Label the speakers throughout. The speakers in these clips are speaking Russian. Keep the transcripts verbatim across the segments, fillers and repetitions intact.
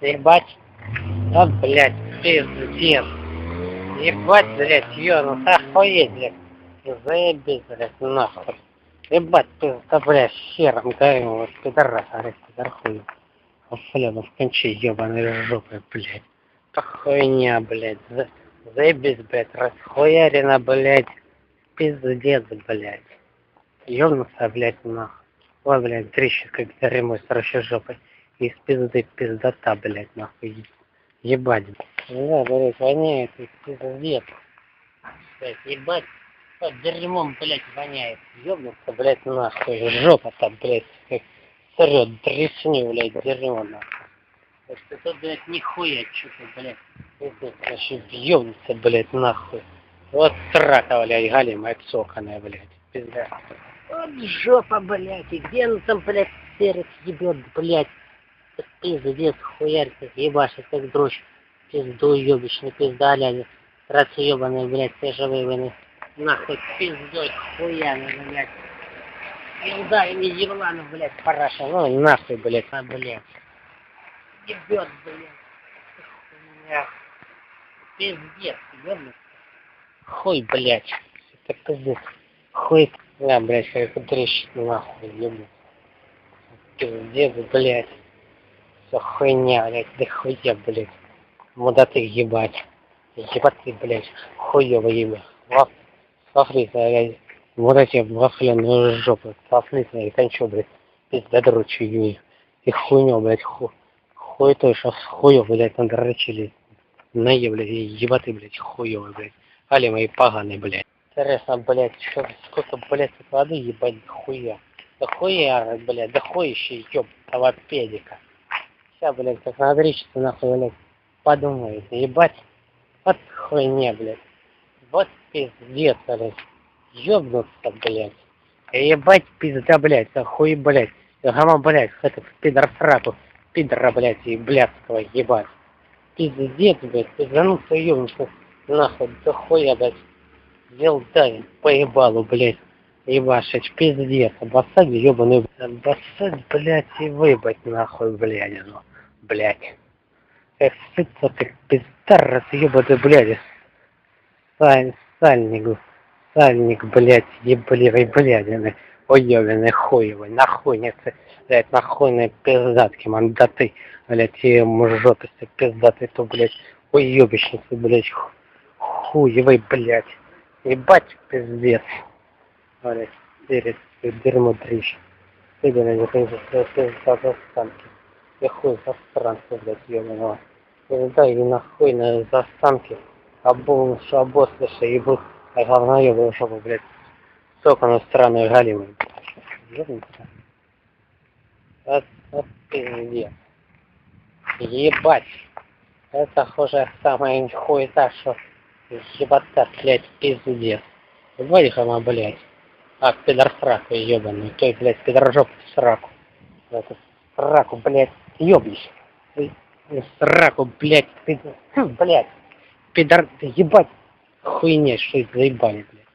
Speaker 1: Ебать. А, блядь, пиздец. Ебать, блядь, ёнус, охуеть, блядь. Заебись, блядь, нахуй. Ебать, пизда, блядь, хером горим, вот пидорас, орет, пидорхуй. Офлёно в конче ёбаной жопой, блядь. Хуйня, блядь. За... Заебись, блядь, расхуярена, блядь. Пиздец, блядь. Ёбнуться, блядь, нахуй. Ой, блядь, трещит, как дерьмо, с рощей жопой. Из пизды пиздота, блядь, нахуй. Ебать. Да, блядь, воняет, из пиздец. Блядь, ебать. Под дерьмом, блядь, воняет. Ёбнуться, блядь, нахуй. Жопа-то, блядь, как срёт, дресни, блядь, дерьмо, нахуй. Это тут, блядь, нихуя, что-то, блядь. Это, вообще, ёбнуться, блядь, нахуй. Вот срака, блядь, галимая, цоканая, блядь. Пизда. Вот жопа, блядь, и где он там, блядь, серых ебет, блядь. Пиздец, хуярь, ебашит, как дрожь. Пизду ёбищный, пизда, блядь. Раз ёбаный, блядь, все живые, блядь. Нахуй, пиздой, хуяный, блядь. Илдами ебланов, блядь, параша. Ну, нахуй, блядь, а, блядь. Ебет, блядь. Хуйня. Пиздец, ёбаный. Хуй, блядь. Это пиздец. Хуй. Да, блядь, как трещит, нахуй, ебать. Пиздец, блядь. Все хуйня, блядь, да хуя, блядь. Мудаты ебать. Ебать ты, блядь, хуёво ебать. Во, смотри, блядь, вот эти вафленную жопу. Смотри, блядь, кончу, блядь, пиздодрочу ей. И хуйню, блядь, ху... Хуй той, что с хуё, блядь, надрочили. Наеб, блядь, ебаты, блядь, хуёво, блядь. Али мои поганые, блядь. Интересно, блядь, что, сколько, блядь, тут воды ебать, хуя. Да хуя, блядь, да хуище, ёб, того педика. Сейчас, блядь, как надричится, нахуй, блядь, подумает, ебать. Вот хуйня, блядь. Вот пиздец, блядь. Ёбнуться, блядь. Ебать, пизда, блядь, охуй, блядь. Гама, блядь, это пидор сраку. Пидора, блядь, и блядского, ебать. Пиздец, блядь, пиздануться, ёбнуться. Нахуй, да хуя, блядь. Взял, дай, поебалу, блядь. Ебашить, пиздец. Обоссать, ёбаный. Обоссать, блядь, и выебать, нахуй, блядь, ну. Блядь. Эх, сыпца ты, пиздар, разъебатый, блядь. Саль, сальник, сальник, блядь, ебливый, блядины. Ой, ёбаный, хуевый, нахуйницы, блядь, нахуйные пиздатки, мандаты, блядь, и мужописты, пиздаты, то, блядь, ой, ёбищницы, блядь, хуевый, блядь. Ебать, пиздец. Блядь, перец, дерьмо дрищ. Ты, блядь, не конечно, пиздата станки. Я хуй застранцы, блядь, ёбаного. Да, и нахуй на застанки. Обул, что обослышал, ебут, а говноёбы, чтобы, блядь, сокону странную галимую. Ёбнуться. Вот, вот пиздец. Ебать. Это уже самая хуета, что ебаться, блядь, пиздец. Ебать, хама, блядь. А, пидор сраку, ебаный. Той, блядь, пидоржоп сраку. Это сраку, блядь, ёбнись. Сраку, блядь, ты, блядь. Пидор, ебать. Хуйня, что это заебали, блядь.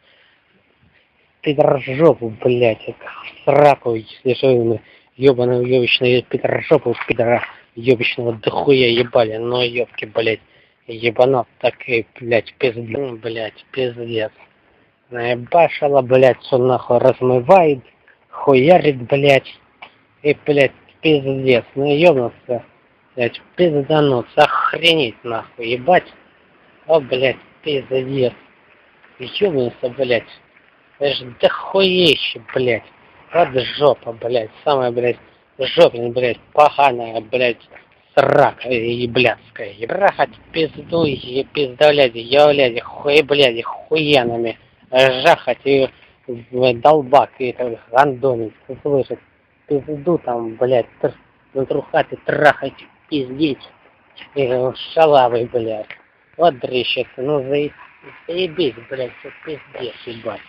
Speaker 1: Пидоржопу, блядь. Это сраку, если что, ёбаную ёбищную пидоржопу, пидора ёбищного дохуя ебали. Но ёбки, блядь. Ебанат такой, блядь, пиздец, блядь, пиздец. Наебашила, блядь, все нахуй размывает, хуярит, блядь. И, блядь, пиздец, ну ёбнуться, блядь, пиздануться, охренеть, нахуй, ебать. О, блядь, пиздец. Ёбнуться, блядь. Это ж дохуище, блядь. Вот жопа, блядь, самая, блядь, жопная, блядь, поганая, блядь, срака еблядская. Ебрахать пизду и пиздавлять, являть, хуй, блядь, хуянами. Жахать и долбак, и это гандонить, слышать. Пизду там, блядь, натрухать и трахать, пиздеть. И шалавы, блядь. Вот дрищется, ну заебись. Заебись, блядь, что пиздец, ебать.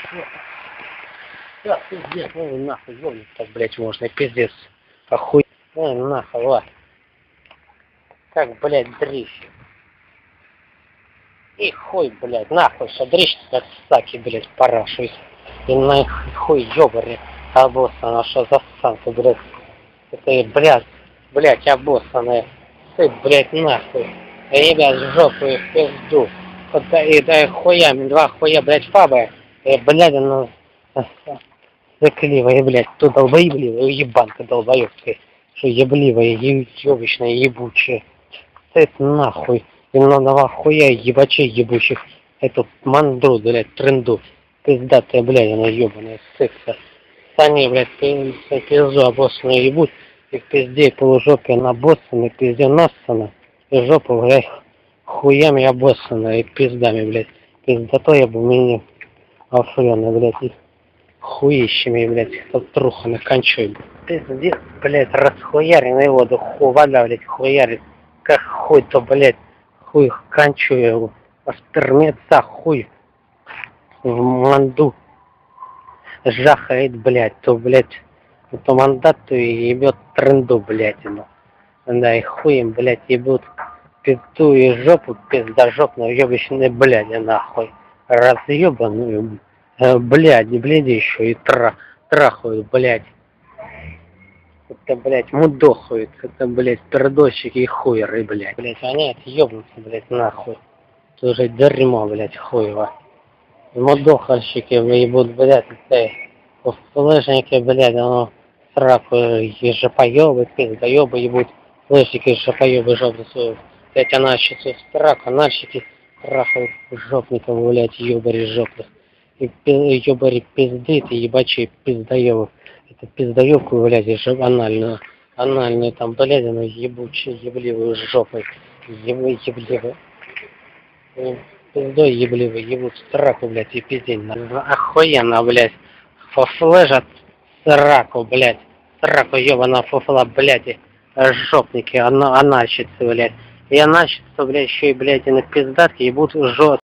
Speaker 1: Да, пиздец, ну нахуй, ёбнуть так, блядь, можно, пиздец. Охуй, ну нахуй, ладно. Как, блядь, дрищет. И хуй, блядь, нахуй, что дрищет, как саки, блядь, парашусь. И нахуй, хуй, ёбарь, обоссана, что за санка, блядь. Это, блядь, блядь, обоссанная. Ты, блядь, нахуй. Ребят, жопу и в пизду. Это, это хуями, два хуя, блядь, фабы. И, блядь, ну... Закливая, блядь, кто долбоебливая, ебанка долбоебская. Что ебливая, ебучная, ебучая. Это нахуй. Им надо два хуя ебачей ебучих. Эту мандру, блядь, тренду. Пиздатая, блядь, она ебаная, секса. Сани, блядь, пизду обоссанную ебут. И в пизде полужопе набоссана, и в пизде нассана. И жопу, блядь, хуями обоссана, и пиздами, блядь. Пиздато бы мне охуенно, блядь, и хуищами, блядь, тут трухами кончой. Пиздец, блядь, расхуяренный воду, ху, вода, блядь, хуярит. Как хуй-то, блядь, хуй кончу его. Спермеца хуй в манду жахает, блядь, то, блядь, то мандат, то и ебет тренду, блядь, ему. Да, и хуем, блядь, ебут пизду и жопу пиздожопную ебищную, блядь, нахуй. Разъебанную, блядь, блядь, еще и тра, трахают, блядь. Это, блядь, мудохают, это, блядь, пердольщики и хуеры, блядь. Блядь, они отъебнутся, блядь, нахуй. Это уже дерьмо, блядь, хуево. Мудохальщики ебут, блядь, это, флешники, блядь, оно сраку ежепоебы, пиздоебы ебут, флешники ежепоебы жопу свою. Блядь, она сейчас сраку, нальщики трахают жопников, блядь, ебари жопных. И ебари пизды, ты ебачие пиздоебы. Это пиздаёбку, блядь, ежеп анальную. Анальную там, блядь, она ебучая, ебливую жопой. Еб, ебливую. Пиздой ебливый, ебут сраку, блядь, и пиздень. Охуенно, блядь. Фофлежат сраку, блядь. Сраку ебана фофла, блядь, и жопники, анальщицы, блядь. И анальщицы, блядь, еще и, блядь, и на пиздатке ебут жопу.